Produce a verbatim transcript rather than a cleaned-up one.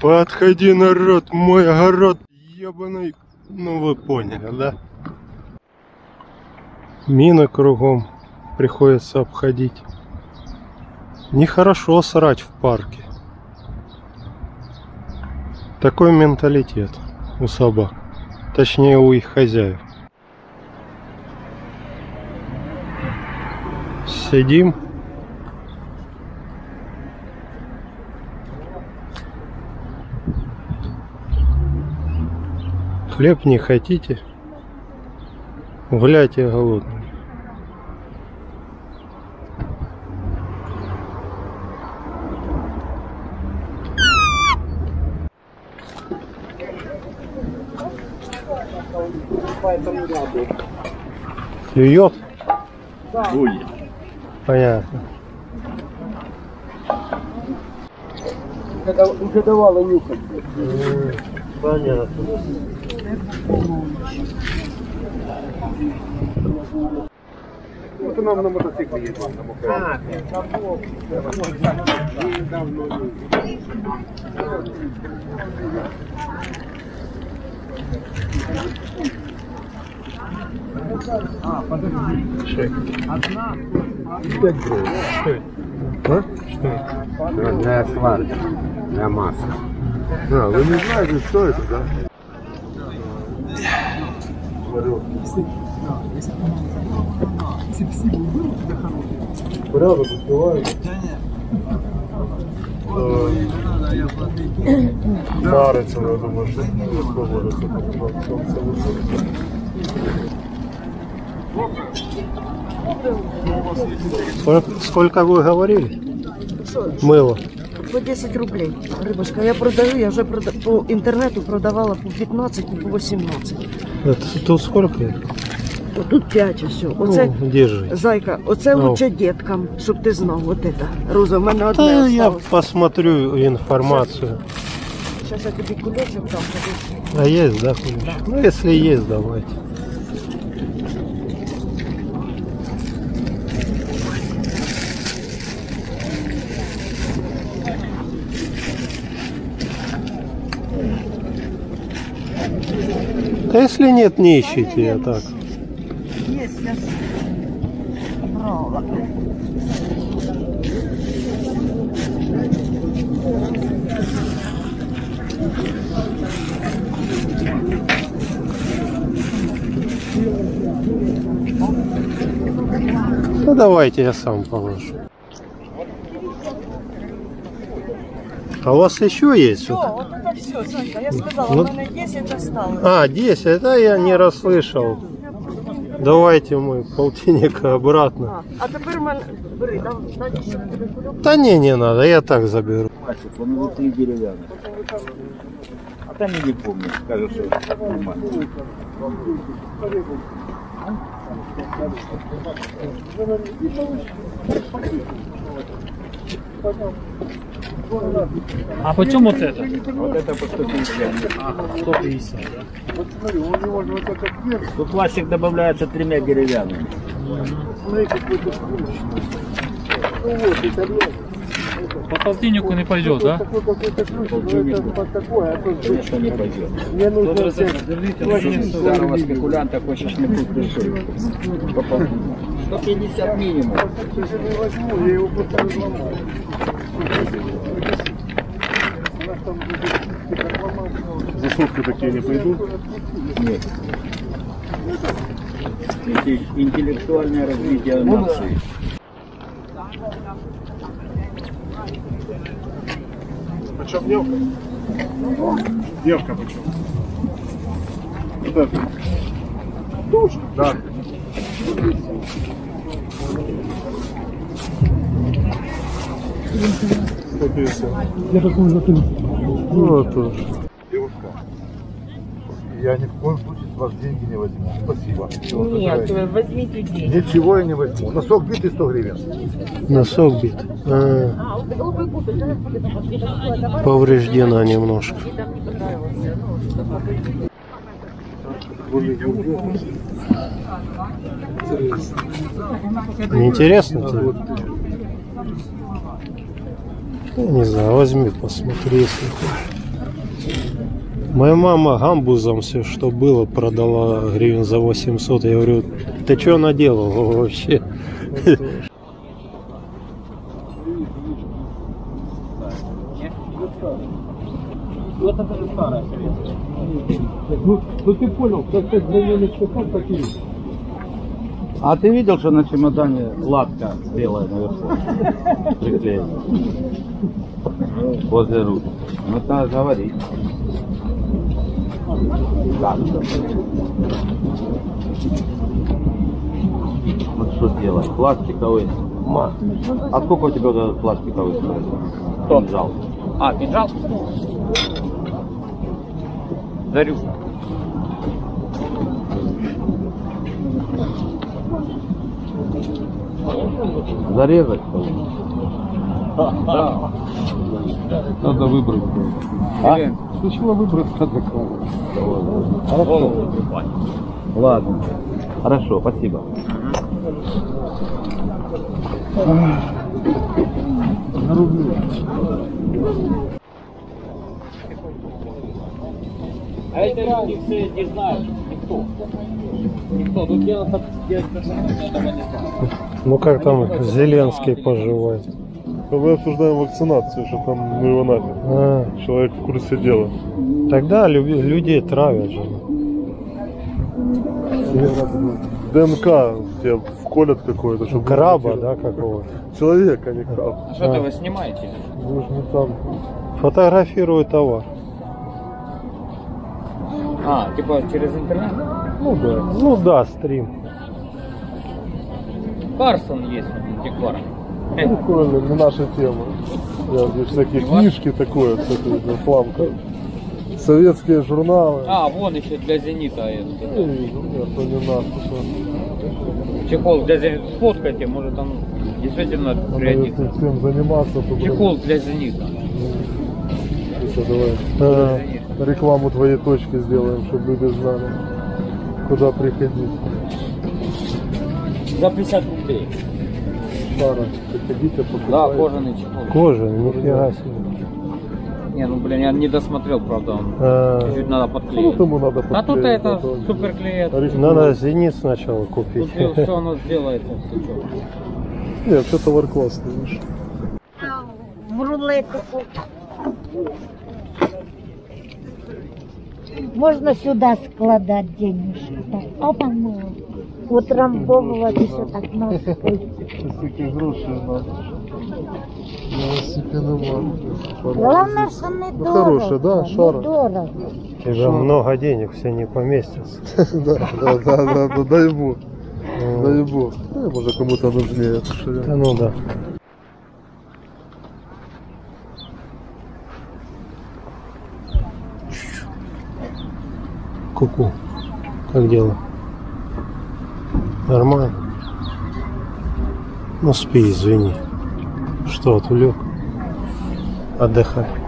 Подходи, народ, мой огород ебаный. Ну вы поняли, да? Мины кругом приходится обходить. Нехорошо срать в парке. Такой менталитет у собак. Точнее, у их хозяев. Сидим. Хлеб не хотите? Гуляйте голодные. Клюет? Будет. Понятно. Когда уже давала нюхать. Понятно. Вот нам на мотоцикле едет. А, А, подожди. Шесть. Одна. Пять гривен. Что это? А? Что это? Для сварки. Для масла. А, вы не знаете, что это, да? Порядок успеваем. Дарится, я думаю, что сколько, сколько вы говорили? Мыло. По десять рублей. Рыбочка, я продаю, я уже прода... по интернету продавала по пятнадцать и по восемнадцать. Это, тут сколько? Тут п'ять все. Оце, ну, держи. Зайка, оце ну. лучше деткам, щоб ти знав. Вот это. Роза, в мене одне Да, я осталось. посмотрю информацию. Сейчас я тобі кулечок дам. А есть, да, кулечек? Ну, если есть, давайте. Да если нет, не ищите, я так. Есть, я брала. Ну давайте я сам положу. А у вас еще есть? Все, вот это все, Зайка, я сказала, Ну, у меня десять осталось. А, десять, это я не расслышал. Давайте мой полтинник обратно. А, а тепер мене... Бери, дам, дай ще на тебе кульок. Да не, не надо, я так заберу. Он внутри деревянный. А там я не помню, кажется, нормально. А почем вот это? Вот это по сто пятьдесят. Ага, сто пятьдесят, да? Тут пластик добавляется тремя деревянными. По полтиннику не пойдет, да? Точно не пойдет. Старого спекулянта хочешь не путь дешевле. сто пятьдесят минимум. Засовки такие не пойдут? Нет. Это интеллектуальное развитие нации. Почем девка? Девка почем? Вот это. Тушка? Да. сто пятьдесят. Я такой закрыл. Вот тоже. Девушка, я ни в коем случае с вас деньги не возьму. Спасибо. Нет, возьмите деньги. Ничего я не возьму. Носок битый сто гривен. Носок бит. А, повреждена немножко. Неинтересно тебе? Я не знаю, возьми, посмотри, если хочешь. Моя мама гамбузом все, что было, продала гривен за восемьсот. Я говорю, ты что наделал вообще? Вот это же старая советская. Ну, ну ты понял, как ты знаменитый часов такие. А ты видел, что на чемодане латка белая наверху? Приклеена. Возле рук. Ну надо говорить. Так. Вот что делать? Пластиковый. А сколько у тебя вот этот пластиковый стоит? Кто? Кинжал. А, кинжал? Дарю. Зарезать что-то? Да. Надо выбрать. А? Сначала выбрать надо кого. Хорошо. Ладно. Хорошо, спасибо. Нарублю. А это люди все не знают. Никто. Никто. Тут дело делать этого не знаю. Ну как там Зеленский поживает? Мы обсуждаем вакцинацию, что там ну его нафиг. А, Человек в курсе дела. тогда лю- людей травят же. ДНК тебе вколят какое-то, чтобы... Краба, да, какого? Человек, а не краб. А что-то вы снимаете? Вы же не там. Фотографируют товар. А, типа через интернет? Ну да. Ну да, стрим. Карсон есть, антиквар. Прикольно, не наша тема. Я здесь всякие книжки такое, всякие рекламка. Советские журналы. А, вон еще для Зенита. это. Эй, нет, то не наш. что. Чехол для Зенита. Сфоткайте, может он действительно Надо пригодится. если всем заниматься, то... Чехол для Зенита. Все, давай. А, Рекламу твоей точки сделаем, чтобы люди знали, куда приходить. За пятьдесят рублей. Шара, приходите, покупайте. Да, кожаный чехол. кожа, нифига себе. Не, ну блин, я не досмотрел, правда, он А, чуть-чуть надо Ну, подклеить. тому надо А тут подклеить, это а то- супер клеит. Оригинал. надо зенит сначала купить. Тут все оно сделается, все что. Нет, все товар классный, видишь. в рулетику. Можна сюди складати денежки. Так, опа, ну. Утрамбовувати все так ножкою. Стільки грошей надо. Стільки нема. Головне, що не Ну, дорого. хороше, да, шара. Не дорого. У тебя много денег, все не поместятся. Да, да, да, да, да, дай бог. Дай бог. Да, может кому-то нужнее это Да шаря. ну да. Ку-ку. Как дела? Нормально? Ну спи, извини. Что, отвлек? Отдыхай.